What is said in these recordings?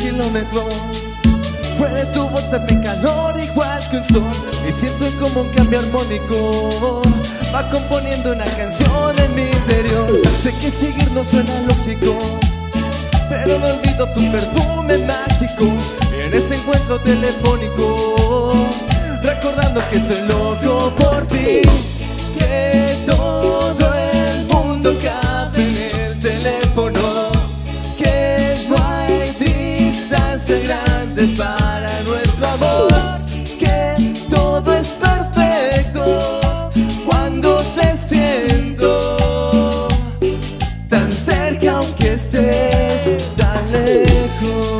kilómetros. Puede tu voz darme calor igual que un sol, y siento como un cambio armónico va componiendo una canción en mi interior. Sé que seguir no suena lógico, pero no olvido tu perfume mágico en ese encuentro telefónico, recordando que soy loco por ti, que todo el mundo cabe en el teléfono, que no hay distancias grandes para nuestro amor, que todo es perfecto cuando te siento tan cerca aunque estés tan lejos.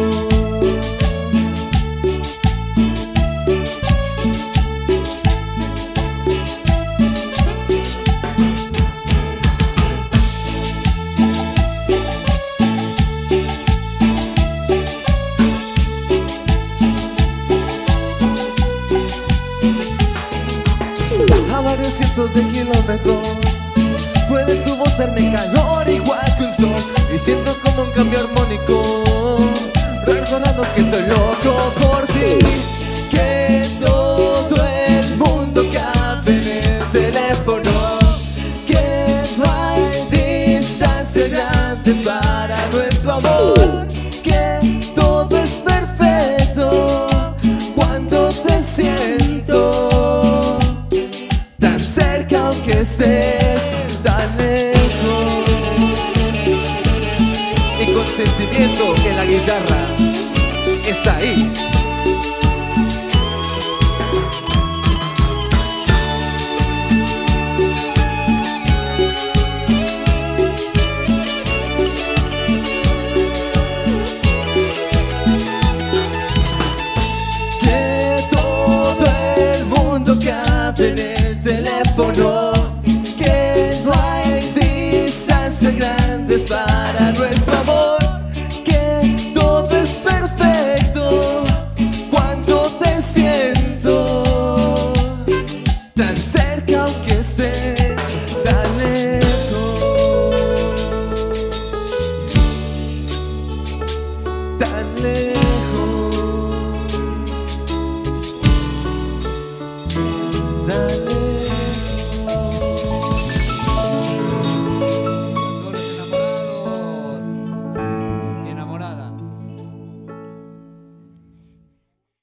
A varios cientos de kilómetros puede tu voz darme calor igual que un sol, y siento como un cambio armónico, recordando que soy loco por ti, que todo el mundo cabe en el teléfono, que no hay distancias grandes para nuestro amor, que todo es perfecto cuando te siento tan cerca aunque estés tan lejos. Y con sentimiento que la guitarra está ahí. Que todo el mundo cabe en el teléfono, que no hay distancias grandes para nuestro amor, que todo es perfecto cuando te siento tan cerca aunque estés tan lejos, tan lejos, tan